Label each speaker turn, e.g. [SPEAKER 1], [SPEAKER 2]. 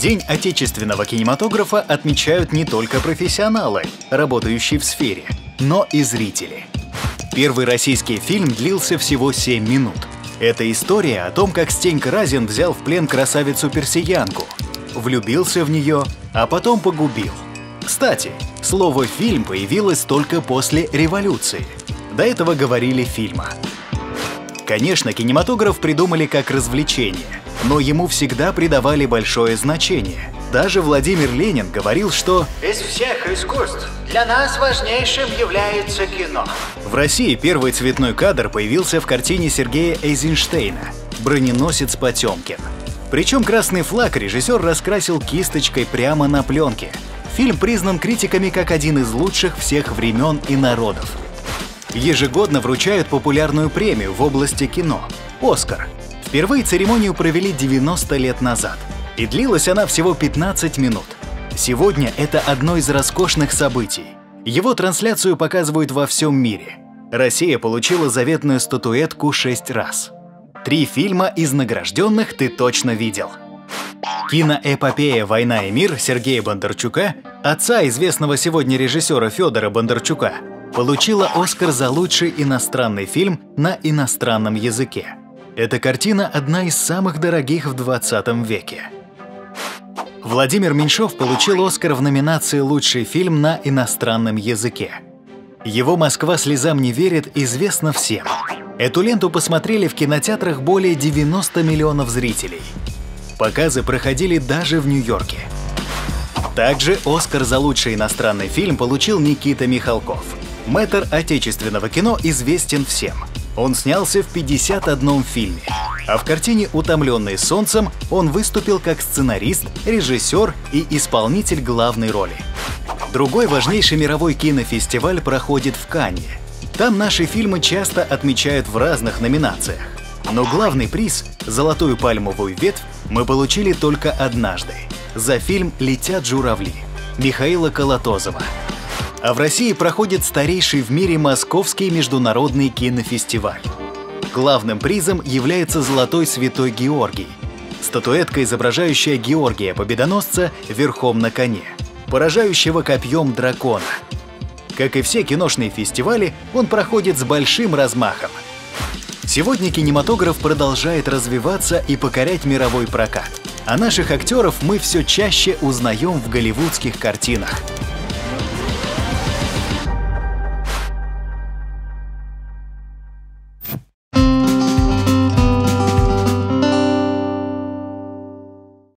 [SPEAKER 1] День отечественного кинематографа отмечают не только профессионалы, работающие в сфере, но и зрители. Первый российский фильм длился всего 7 минут. Это история о том, как Стенька Разин взял в плен красавицу-персиянку, влюбился в нее, а потом погубил. Кстати, слово «фильм» появилось только после революции. До этого говорили «фильма». Конечно, кинематограф придумали как развлечение, но ему всегда придавали большое значение. Даже Владимир Ленин говорил, что
[SPEAKER 2] «Из всех искусств для нас важнейшим является кино».
[SPEAKER 1] В России первый цветной кадр появился в картине Сергея Эйзенштейна «Броненосец Потемкин». Причем красный флаг режиссер раскрасил кисточкой прямо на пленке. Фильм признан критиками как один из лучших всех времен и народов. Ежегодно вручают популярную премию в области кино – «Оскар». Впервые церемонию провели 90 лет назад, и длилась она всего 15 минут. Сегодня это одно из роскошных событий. Его трансляцию показывают во всем мире. Россия получила заветную статуэтку 6 раз. 3 фильма из награжденных ты точно видел. Киноэпопея «Война и мир» Сергея Бондарчука, отца известного сегодня режиссера Федора Бондарчука, получила «Оскар» за лучший иностранный фильм на иностранном языке. Эта картина – одна из самых дорогих в 20 веке. Владимир Меньшов получил «Оскар» в номинации «Лучший фильм на иностранном языке». Его «Москва слезам не верит» известна всем. Эту ленту посмотрели в кинотеатрах более 90 миллионов зрителей. Показы проходили даже в Нью-Йорке. Также «Оскар» за лучший иностранный фильм получил Никита Михалков. Мэтр отечественного кино известен всем. Он снялся в 51 фильме, а в картине «Утомленный солнцем» он выступил как сценарист, режиссер и исполнитель главной роли. Другой важнейший мировой кинофестиваль проходит в Канне. Там наши фильмы часто отмечают в разных номинациях. Но главный приз – «Золотую пальмовую ветвь» мы получили только однажды – за фильм «Летят журавли» Михаила Колотозова. А в России проходит старейший в мире Московский международный кинофестиваль. Главным призом является «Золотой святой Георгий» – статуэтка, изображающая Георгия Победоносца верхом на коне, поражающего копьем дракона. Как и все киношные фестивали, он проходит с большим размахом. Сегодня кинематограф продолжает развиваться и покорять мировой прокат, а наших актеров мы все чаще узнаем в голливудских картинах.